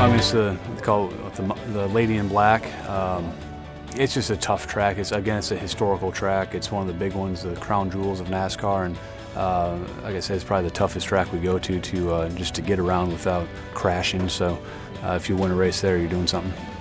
It's called the Lady in Black. It's just a tough track. It's a historical track. It's one of the big ones, the crown jewels of NASCAR, and like I said, it's probably the toughest track we go to just to get around without crashing. So if you win a race there, you're doing something.